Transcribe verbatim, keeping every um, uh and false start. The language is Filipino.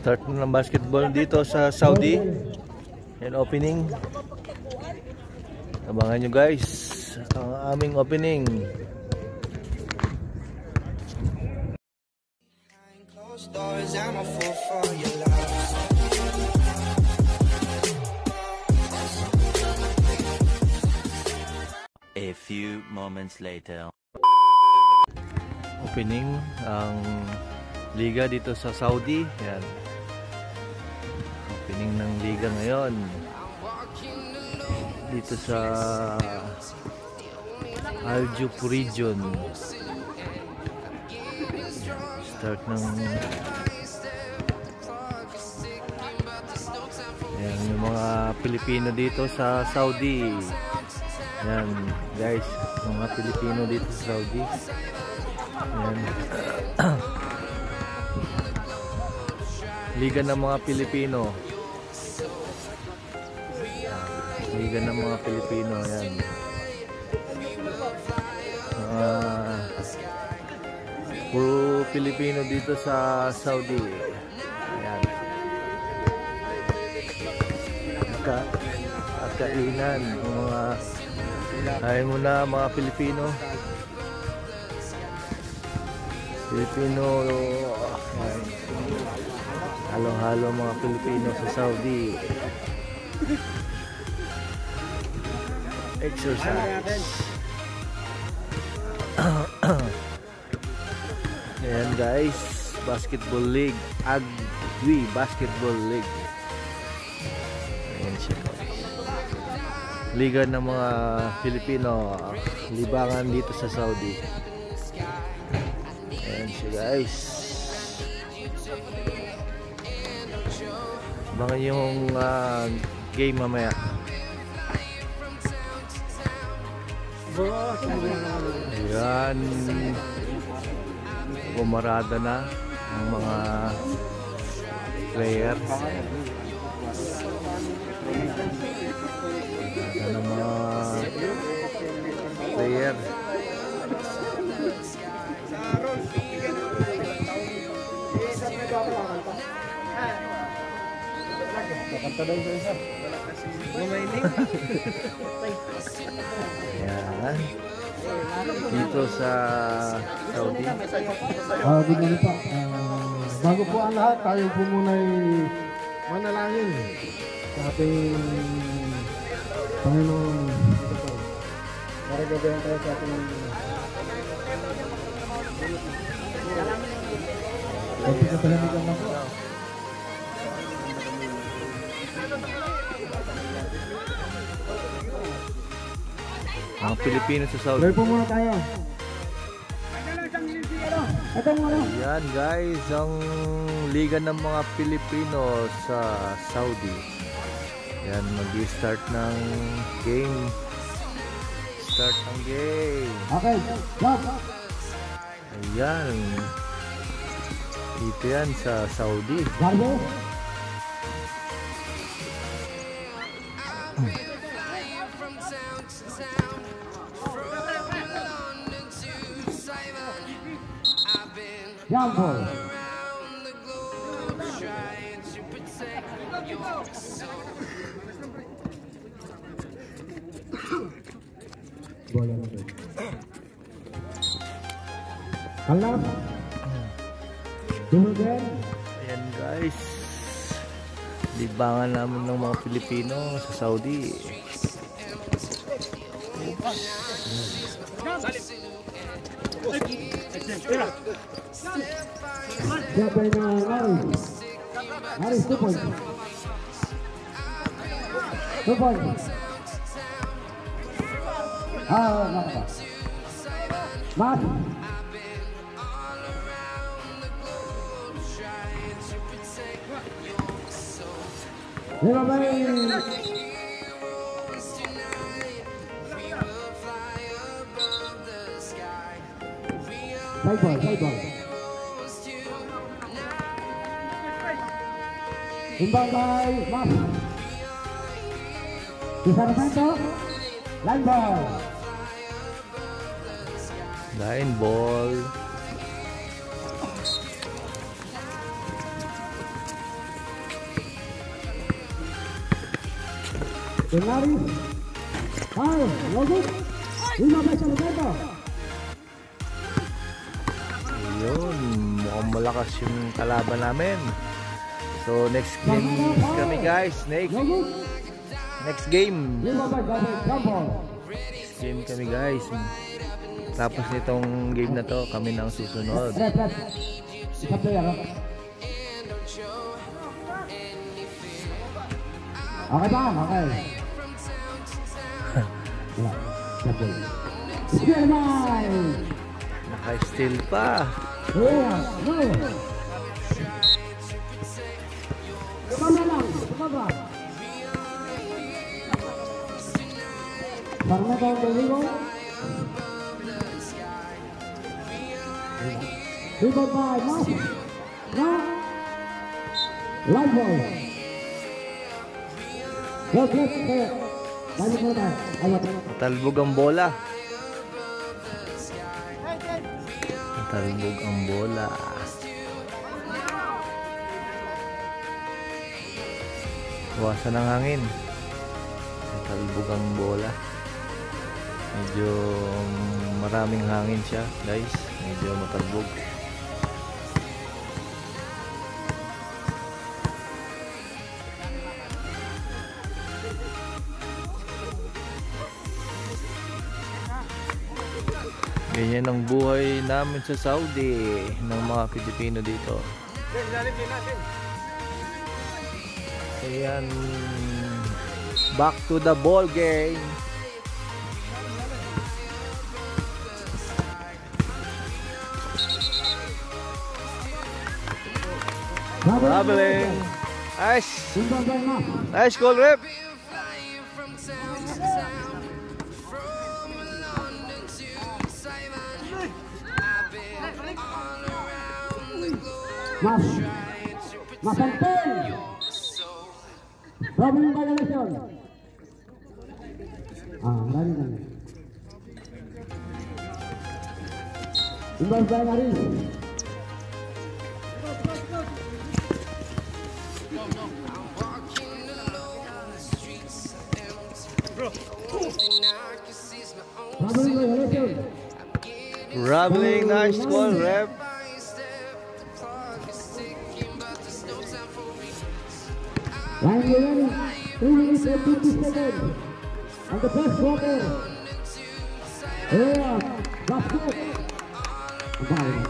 Start na ng basketball dito sa Saudi. Yan opening. Abangan nyo guys ang aming opening. A few moments later. Opening ang liga dito sa Saudi. Yan. Opening ng liga ngayon dito sa Al Juf region. Start ng yan, yung mga Pilipino dito sa Saudi. Yan guys, mga Pilipino dito sa Saudi. Yan. Liga ng mga Pilipino. Liga ng mga Pilipino. Yan. Mga puro Pilipino dito sa Saudi. Yan. Aka, akainan. Mga ay mo na mga Pilipino. Pilipino, halo-halo mga Pilipino sa Saudi. Exercise. Ayan guys, Basketball League, Agwi Basketball League. Ayan siya. Liga ng mga Pilipino, libangan dito sa Saudi. Ayan siya guys. Abangan yung uh, game mamaya. Ayan, bumarada na ang mga player. Bumarada na mga player. Ayan. Dito sa Saudi. Uh, good morning po. Uh, bago po ang lahat, tayo po muna'y manalangin sa ating Panginoon. Ito po. Para gabayan tayo sa ating pagpapalamigan na po. Ang Pilipino sa Saudi. Gawin po muna tayo. Yan guys, ang liga ng mga Pilipino sa Saudi. Yan, mag-start ng game. Start ng game. Okay, stop. Ayan. Dito yan sa Saudi. Garbo. Young boy. Kalap. Dumagan. Ayan guys. Libangan namin ng mga Pilipino sa Saudi. Siapa yang Maris? Maris two point. Two point. Ah, apa? Mas. Lima menit. Side ball, side ball. Imbang by Mas. Di sana sento. Line ball. Line ball. Tenaris. Ay, logos. Lima beses ang dito. Yun, mukhang malakas yung kalaban namin. So next game kami guys. Next, next game. Lima beses, jump. Next game kami guys. Tapos nitong game na to, kami na ang susunod. Red, red. Isang player, ha? Okay ba? Okay. Wala. Isang player. Steal mine! Naka-steal pa. Yeah, no. Tumama lang, tumama. Parang na tayo daligo. Rebound by Mas. No. Live ball. Go, go, go. Balik mo tayo. Ayot. Talbog ang bola. Talbog ang bola. Iwasan ng hangin. Talbog ang bola. Medyo maraming hangin siya guys. Medyo matalbog. Ganyan ang buhay namin sa Saudi ng mga Pilipino dito. Ayan, back to the ball game. Traveling. Nice. Nice goal, Rep. Mas, masantin. Problem violation. Ah, lari lagi. Imbas bayari. Problem violation. Traveling, nice goal, Rep. Line remaining three minutes and fifty seconds. And the best water. Yeah, basket. Bye.